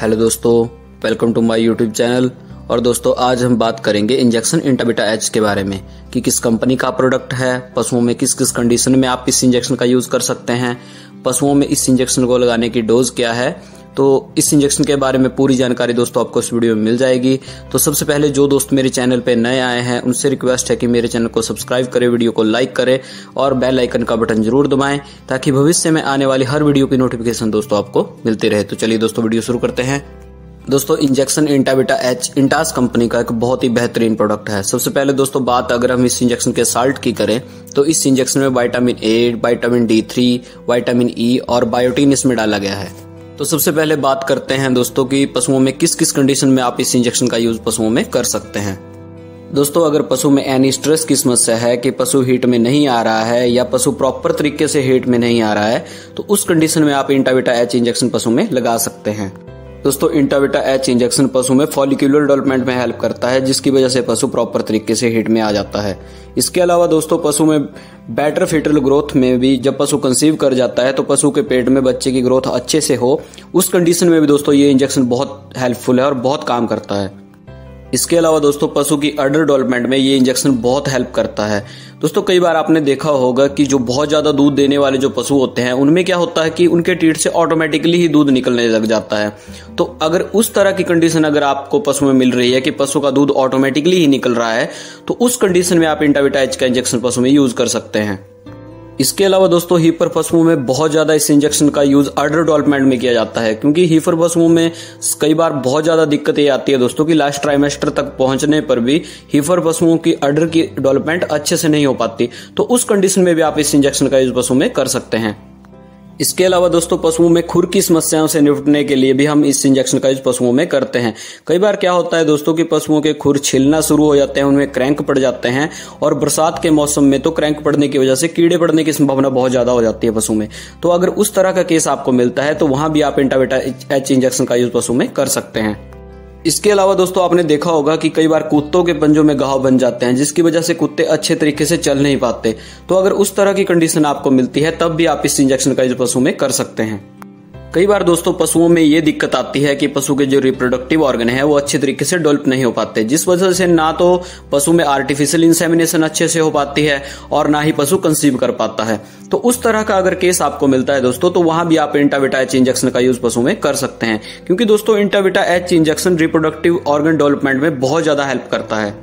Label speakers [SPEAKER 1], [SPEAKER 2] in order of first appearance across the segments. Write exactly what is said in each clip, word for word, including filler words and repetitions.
[SPEAKER 1] Hello दोस्तों, welcome to my YouTube channel. और दोस्तों आज हम बात करेंगे इंजेक्शन इंटाविटा एच के बारे में कि किस कंपनी का प्रोडक्ट है, पशुओं में किस किस कंडीशन में आप इस इंजेक्शन का यूज कर सकते हैं, पशुओं में इस इंजेक्शन को लगाने की डोज क्या है। तो इस इंजेक्शन के बारे में पूरी जानकारी दोस्तों आपको इस वीडियो में मिल जाएगी। तो सबसे पहले जो दोस्त मेरे चैनल पे नए आए हैं उनसे रिक्वेस्ट है कि मेरे चैनल को सब्सक्राइब करें, वीडियो को लाइक करें और बेल आइकन का बटन जरूर दबाएं ताकि भविष्य में आने वाली हर वीडियो की नोटिफिकेशन दोस्तों आपको मिलती रहे। तो चलिए दोस्तों वीडियो शुरू करते हैं। दोस्तों injection Intavita H Intas company का एक बहुत ही बेहतरीन प्रोडक्ट है। सबसे पहले दोस्तों बात अगर हम इस इंजेक्शन के साल्ट की करें तो इस इंजेक्शन में vitamin A, vitamin D three, vitamin E और बायोटीन इसमें डाला गया है। तो सबसे पहले बात करते हैं दोस्तों कि पशुओं में किस किस कंडीशन में आप इस इंजेक्शन का यूज पशुओं में कर सकते हैं। दोस्तों अगर पशु में एनी स्ट्रेस की समस्या है कि पशु हीट में नहीं आ रहा है या पशु प्रॉपर तरीके से हीट में नहीं आ रहा है तो उस कंडीशन में आप इंटाविटा एच इंजेक्शन पशु में लगा सकते हैं। दोस्तों इंटाविटा एच इंजेक्शन पशु में फॉलिक्यूलर डेवलपमेंट में हेल्प करता है जिसकी वजह से पशु प्रॉपर तरीके से हीट में आ जाता है। इसके अलावा दोस्तों पशु में बेटर फीटल ग्रोथ में भी, जब पशु कंसीव कर जाता है तो पशु के पेट में बच्चे की ग्रोथ अच्छे से हो, उस कंडीशन में भी दोस्तों ये इंजेक्शन बहुत हेल्पफुल है और बहुत काम करता है। इसके अलावा दोस्तों पशु की अडर डेवलपमेंट में ये इंजेक्शन बहुत हेल्प करता है। दोस्तों कई बार आपने देखा होगा कि जो बहुत ज्यादा दूध देने वाले जो पशु होते हैं उनमें क्या होता है कि उनके टीथ से ऑटोमेटिकली ही दूध निकलने लग जाता है। तो अगर उस तरह की कंडीशन अगर आपको पशु में मिल रही है कि पशु का दूध ऑटोमेटिकली ही निकल रहा है तो उस कंडीशन में आप इंटाविटा एच का इंजेक्शन पशु में यूज कर सकते हैं। इसके अलावा दोस्तों हीफर पशुओं में बहुत ज्यादा इस इंजेक्शन का यूज अडर डेवलपमेंट में किया जाता है क्योंकि हीफर पशुओं में कई बार बहुत ज्यादा दिक्कतें आती है दोस्तों कि लास्ट ट्राइमेस्टर तक पहुंचने पर भी हीफर पशुओं की अडर की डेवलपमेंट अच्छे से नहीं हो पाती। तो उस कंडीशन में भी आप इस इंजेक्शन का यूज पशु में कर सकते हैं। इसके अलावा दोस्तों पशुओं में खुर की समस्याओं से निपटने के लिए भी हम इस इंजेक्शन का यूज पशुओं में करते हैं। कई बार क्या होता है दोस्तों कि पशुओं के खुर छिलना शुरू हो जाते हैं, उनमें क्रैंक पड़ जाते हैं और बरसात के मौसम में तो क्रैंक पड़ने की वजह से कीड़े पड़ने की संभावना बहुत ज्यादा हो जाती है पशु में। तो अगर उस तरह का केस आपको मिलता है तो वहां भी आप इंटाविटा एच इंजेक्शन का यूज पशु में कर सकते हैं। इसके अलावा दोस्तों आपने देखा होगा कि कई बार कुत्तों के पंजों में घाव बन जाते हैं जिसकी वजह से कुत्ते अच्छे तरीके से चल नहीं पाते। तो अगर उस तरह की कंडीशन आपको मिलती है तब भी आप इस इंजेक्शन का यूज पशु में कर सकते हैं। कई बार दोस्तों पशुओं में ये दिक्कत आती है कि पशु के जो रिप्रोडक्टिव ऑर्गन है वो अच्छे तरीके से डेवलप नहीं हो पाते, जिस वजह से ना तो पशु में आर्टिफिशियल इंसेमिनेशन अच्छे से हो पाती है और ना ही पशु कंसीव कर पाता है। तो उस तरह का अगर केस आपको मिलता है दोस्तों तो वहां भी आप इंटाविटा एच इंजेक्शन का यूज पशु में कर सकते हैं क्योंकि दोस्तों Intavita H injection reproductive organ development में बहुत ज्यादा हेल्प करता है।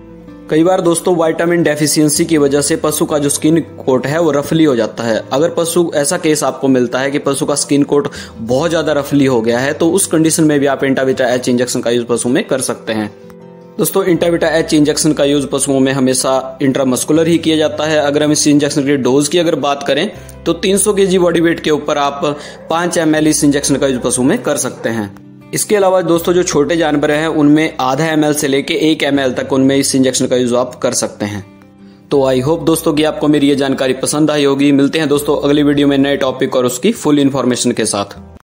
[SPEAKER 1] कई बार दोस्तों विटामिन डेफिशिएंसी की वजह से पशु का जो स्किन कोट है वो रफली हो जाता है। अगर पशु ऐसा केस आपको मिलता है कि पशु का स्किन कोट बहुत ज्यादा रफली हो गया है तो उस कंडीशन में भी आप इंटाविटा एच इंजेक्शन का यूज पशु में कर सकते हैं। दोस्तों इंटाविटा एच इंजेक्शन का यूज पशुओं में हमेशा इंट्रामस्कुलर ही किया जाता है। अगर हम इस इंजेक्शन की डोज की अगर बात करें तो तीन सौ केजी बॉडी वेट के ऊपर आप पांच एम एल इस इंजेक्शन का यूज पशु में कर सकते हैं। इसके अलावा दोस्तों जो छोटे जानवर हैं उनमें आधा एम एल से लेके एक एम एल तक उनमें इस इंजेक्शन का यूज आप कर सकते हैं। तो आई होप दोस्तों कि आपको मेरी ये जानकारी पसंद आई होगी। मिलते हैं दोस्तों अगली वीडियो में नए टॉपिक और उसकी फुल इन्फॉर्मेशन के साथ।